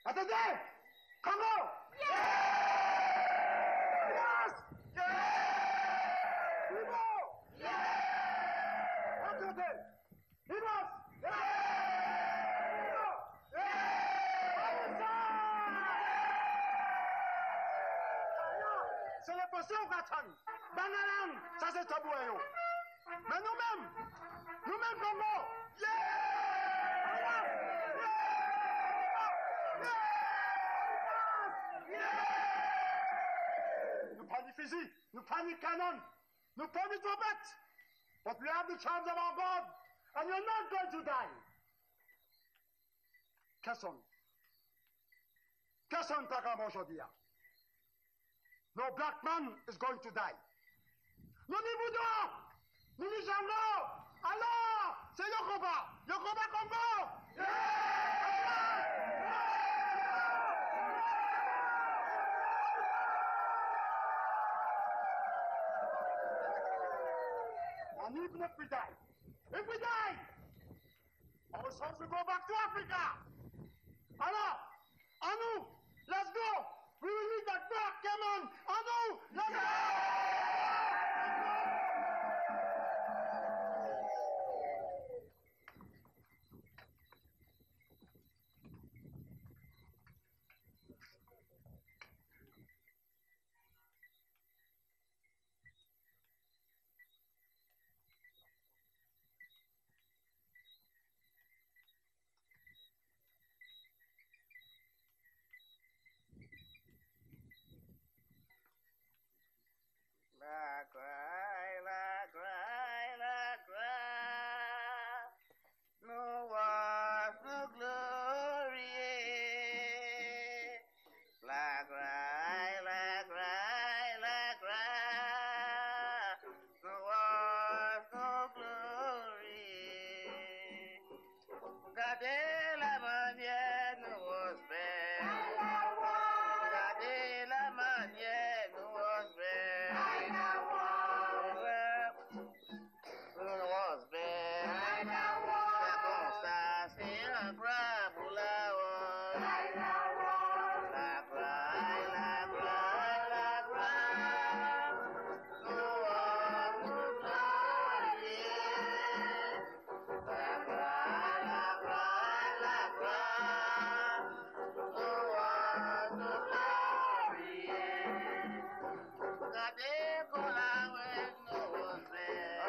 Attendez! Congo! C'est l'impossible, Gatchan! Banalan, ça c'est tabouayon! Mais nous-mêmes, Congo! Nous pas de fusil, nous pas de canon, nous pas de trompette. But we have the charms of our God, and you're not going to die. Kesson takam aujourd'hui. No black man is going to die. Nous n'y voudons, nous n'y jamais. Alors, c'est Yokoba Congo. And even if we die, our sons will go back to Africa. Alors, à nous, let's go. We will leave that back, come on. À nous, let's go. No war, no glory. La cry. No war, no glory. Gardez la manière, nous was belle. Gardez la manière, nous was belle. Was belle. C'est comme ça, c'est un bras pour la war. La cry. No war, no glory. La cry. No war, no glory. Gardez pour la war, no was belle.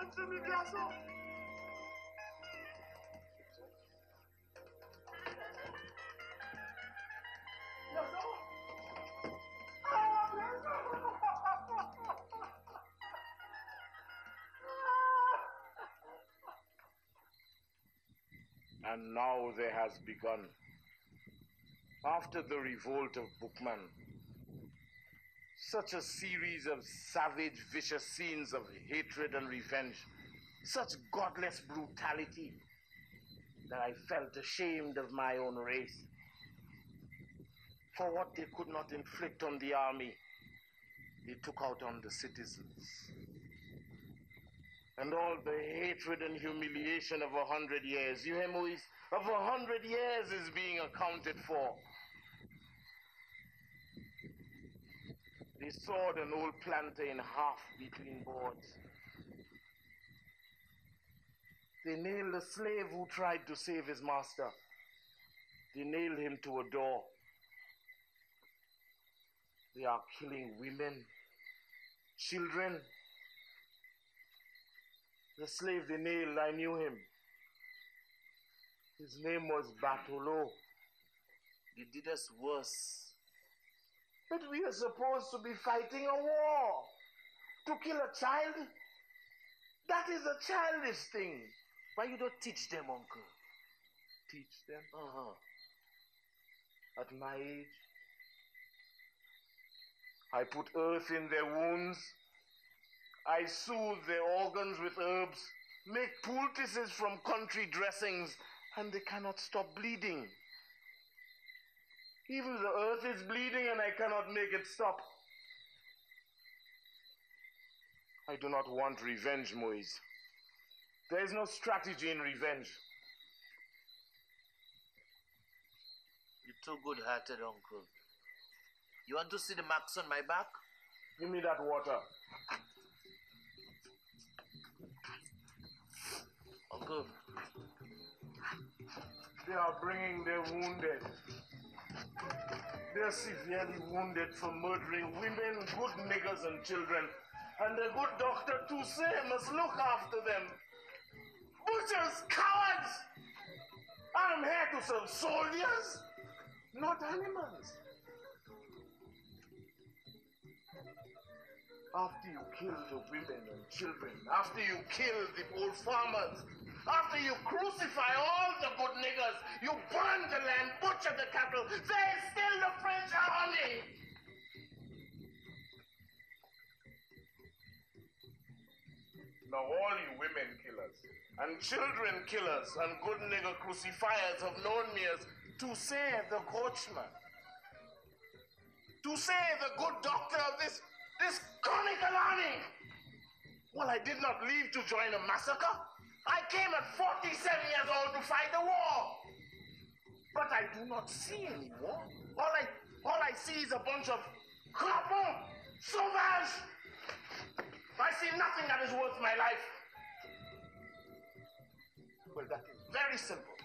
Timmy, garçon. And now there has begun, after the revolt of Bookman, such a series of savage, vicious scenes of hatred and revenge, such godless brutality, that I felt ashamed of my own race. For what they could not inflict on the army, they took out on the citizens. And all the hatred and humiliation of 100 years, you hear, Moise, of 100 years is being accounted for. They sawed an old planter in half between boards. They nailed a slave who tried to save his master. They nailed him to a door. They are killing women, children. The slave they nailed, I knew him. His name was Bartolo. They did us worse. But we are supposed to be fighting a war. To kill a child? That is a childish thing. Why you don't teach them, uncle? Teach them? Uh-huh. At my age, I put earth in their wounds. I soothe their organs with herbs, make poultices from country dressings, and they cannot stop bleeding. Even the earth is bleeding and I cannot make it stop. I do not want revenge, Moise. There is no strategy in revenge. You're too good-hearted, uncle. You want to see the marks on my back? Give me that water. Uncle. They are bringing their wounded. They are severely wounded for murdering women, good niggers and children. And the good doctor, Toussaint, must look after them. Butchers, cowards! I'm here to serve soldiers, not animals. After you kill the women and children, after you kill the old farmers, after you crucify all the good niggers, you burn the land, butcher the cattle, there is still the French army. Now all you women killers, and children killers, and good nigger crucifiers have known me as Toussaint the coachman. Toussaint the good doctor of this conical army. Well, I did not leave to join a massacre. I came at 47 years old to fight the war. But I do not see any war. All I see is a bunch of crappons, sauvages. I see nothing that is worth my life. Well, that is very simple.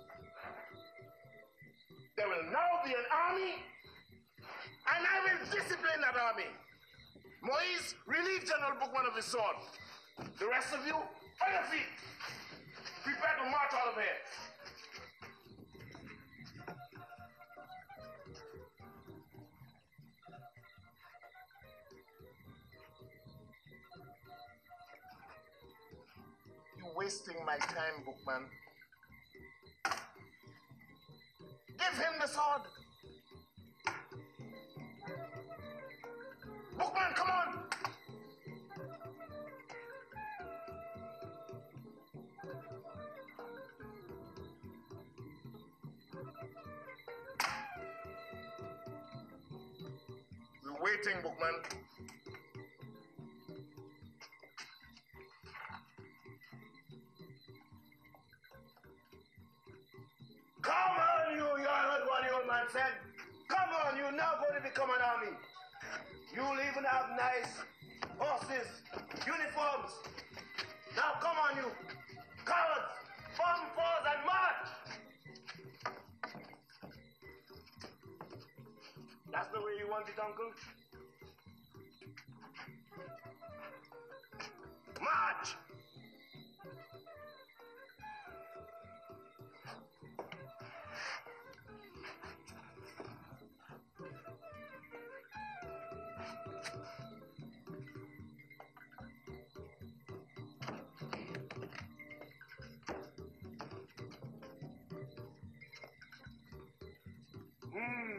There will now be an army, and I will discipline that army. Moise, relieve General Bookman of his sword. The rest of you, on your feet. Prepare to march out of here. You're wasting my time, Bookman. Give him the sword. Bookman, come on! We're waiting, Bookman. Come on, you heard what the old man said. Come on, you're now going to become an army. You'll even have nice horses, uniforms. Now come on, you cowards, form fours and march. That's the way you want it, Uncle? March! Hmm.